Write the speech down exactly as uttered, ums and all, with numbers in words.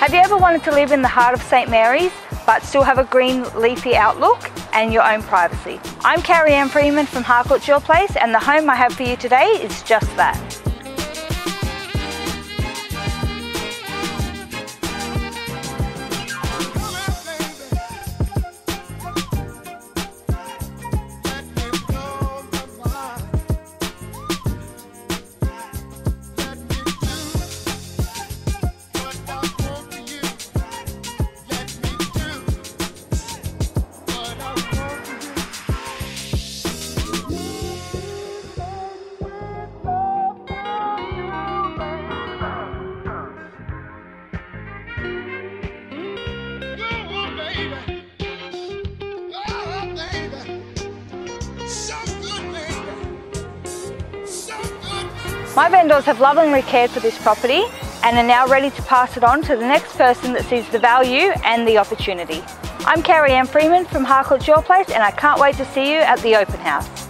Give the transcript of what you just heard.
Have you ever wanted to live in the heart of Saint Mary's but still have a green leafy outlook and your own privacy? I'm Carrie-Anne Freeman from Harcourts Your Place, and the home I have for you today is just that. My vendors have lovingly cared for this property and are now ready to pass it on to the next person that sees the value and the opportunity. I'm Carrie-Anne Freeman from Harcourts Your Place, and I can't wait to see you at the open house.